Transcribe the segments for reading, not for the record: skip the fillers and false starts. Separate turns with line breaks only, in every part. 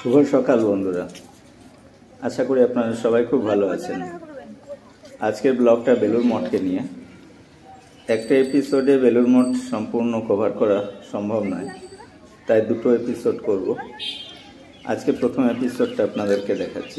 শুভ সকাল বন্ধুরা, আশা করি আপনারা সবাই খুব ভালো আছেন। আজকের ব্লগটা বেলুর মঠকে নিয়ে। একটা এপিসোডে বেলুর মঠ সম্পূর্ণ কভার করা সম্ভব নয়, তাই দুটো এপিসোড করব। আজকে প্রথম এপিসোডটা আপনাদেরকে দেখাচ্ছি।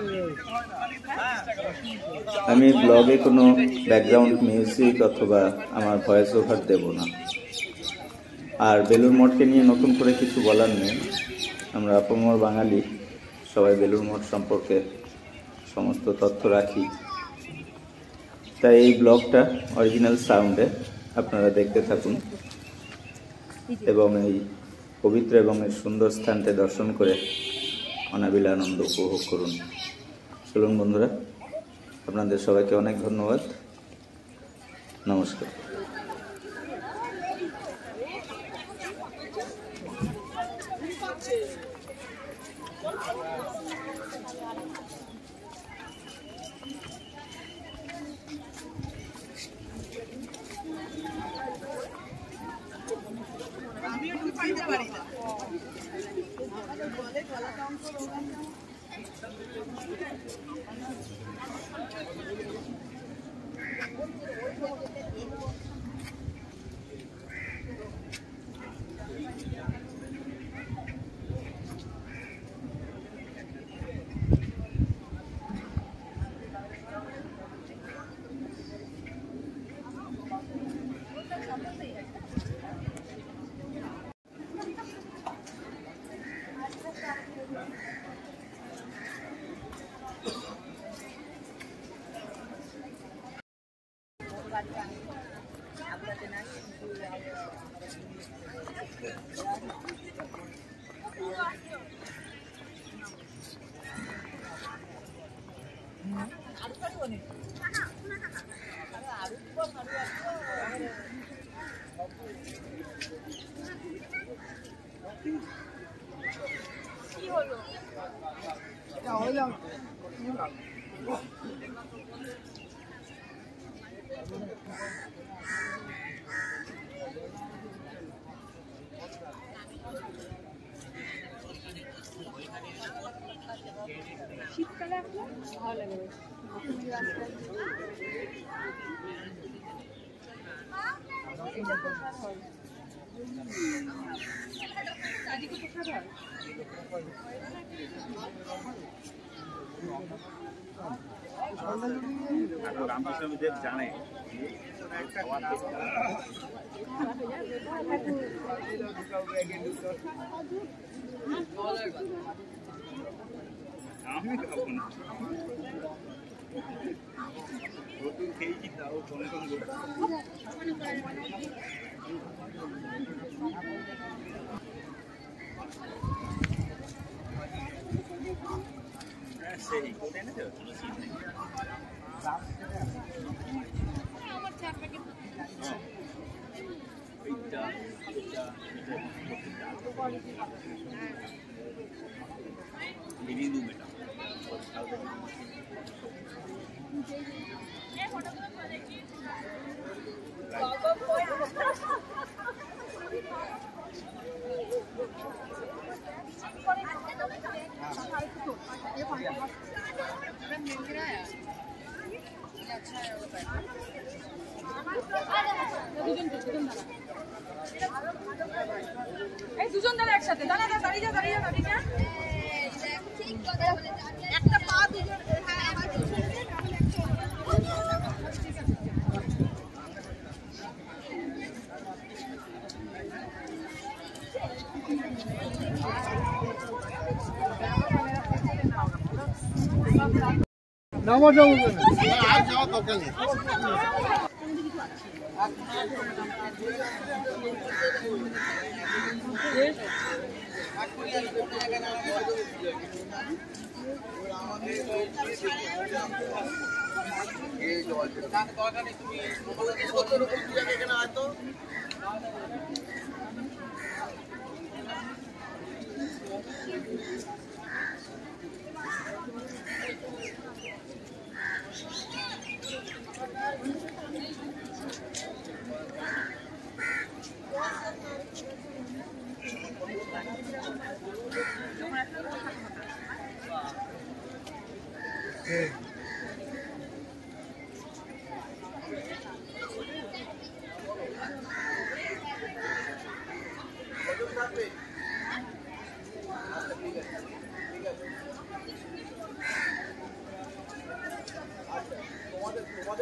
আমি ব্লগে কোনো ব্যাকগ্রাউন্ড মিউজিক অথবা আমার ভয়েস ওভার দেব না। আর বেলুর মঠকে নিয়ে নতুন করে কিছু বলার নেই। আমরা আপামর বাঙালি সবাই বেলুর মঠ সম্পর্কে সমস্ত তথ্য রাখি, তাই এই ব্লগটা অরিজিনাল সাউন্ডে আপনারা দেখতে থাকুন এবং এই পবিত্র এবং এই সুন্দর স্থানটি দর্শন করে অনাবিল আনন্দ উপভোগ করুন। চলুন বন্ধুরা, আপনাদের সবাইকে অনেক ধন্যবাদ। নমস্কার।
শীতকালে আসলে ভালো লাগে।
রামকৃষ্ণ দেব জানে আমি খাবো না, খেয়েছি তাও কম কম সেই কোথায় না
দুজন দাঁড়া একসাথে, দাঁড়িয়ে যা একটা পা দুজন।
নামা যাবো আর যাওয়া দরকার নেই।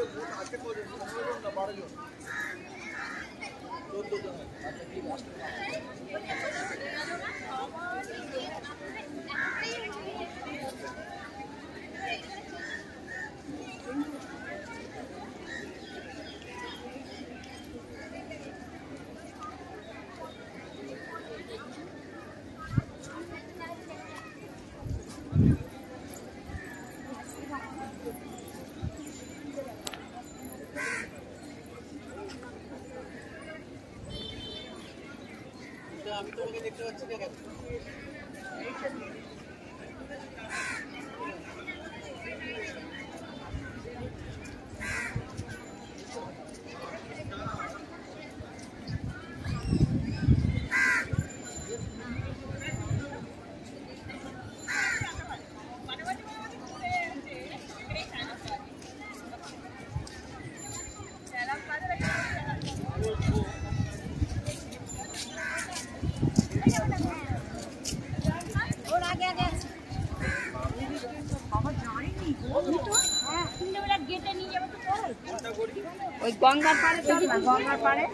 ওই গঙ্গার পাড়ে চল না, গঙ্গার পাড়ে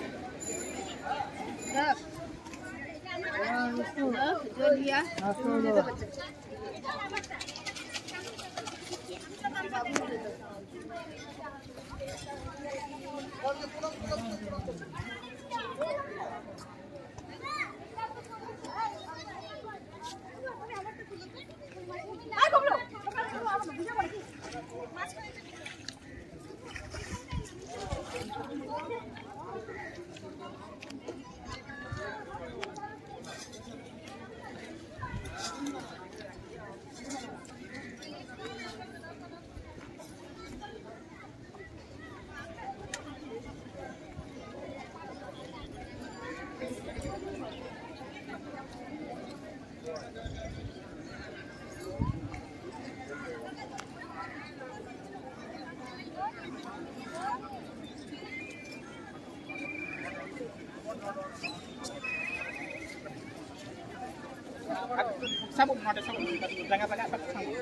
sabuk ada sabuk jangan sabuk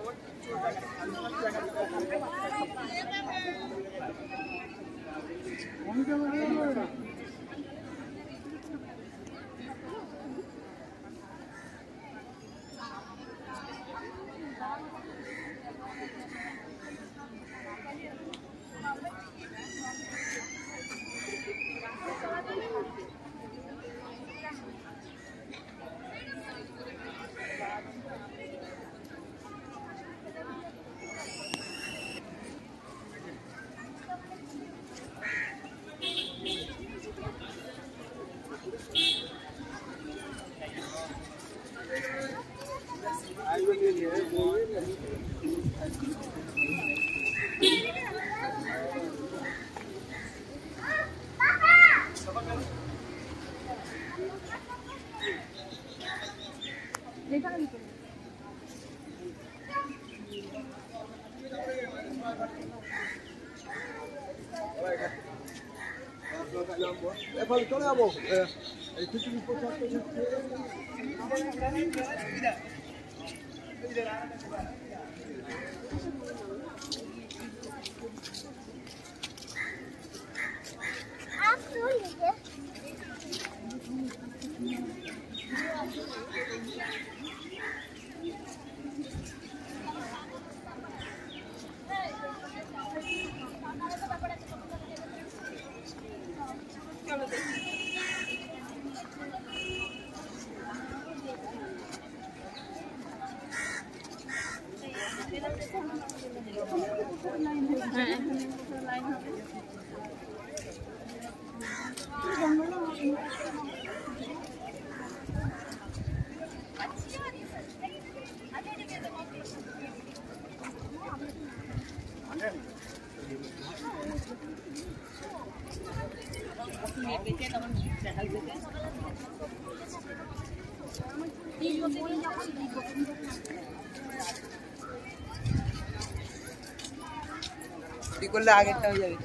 করলে আগেরটা হয়ে যাবে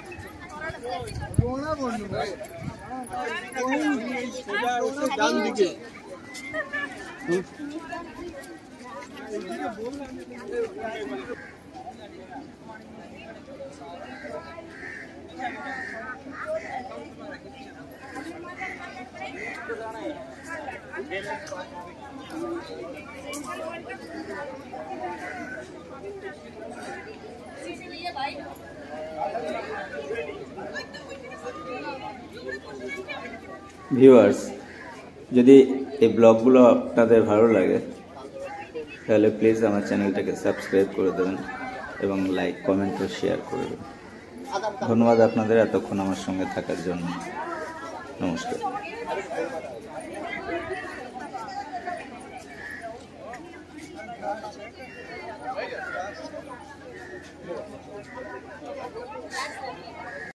ডান দিকে
ভিউয়ার্স, যদি এই ব্লগগুলো আপনাদের ভালো লাগে তাহলে প্লিজ আমার চ্যানেলটাকে সাবস্ক্রাইব করে দেবেন এবং লাইক, কমেন্ট ও শেয়ার করে দেবেন। ধন্যবাদ আপনাদের এতক্ষণ আমার সঙ্গে থাকার জন্য। নমস্কার।